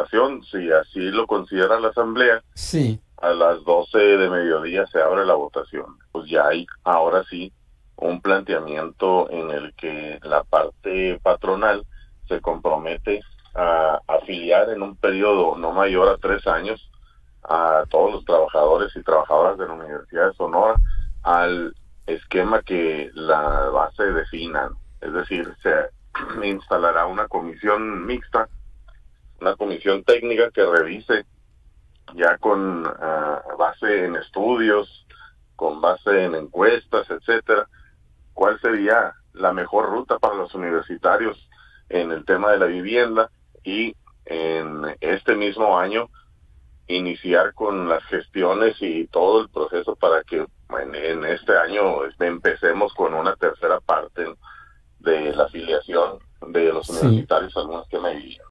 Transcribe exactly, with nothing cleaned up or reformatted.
votación, si así lo considera la Asamblea, Sí, a las doce de mediodía se abre la votación. Pues ya hay ahora sí un planteamiento en el que la parte patronal se compromete a afiliar en un periodo no mayor a tres años a todos los trabajadores y trabajadoras de la Universidad de Sonora al esquema que la base defina. Es decir, se instalará una comisión mixta, una comisión técnica que revise ya con uh, base en estudios, con base en encuestas, etcétera, cuál sería la mejor ruta para los universitarios en el tema de la vivienda y en este mismo año iniciar con las gestiones y todo el proceso para que en, en este año empecemos con una tercera parte de la afiliación de los sí. universitarios al esquema de vivienda.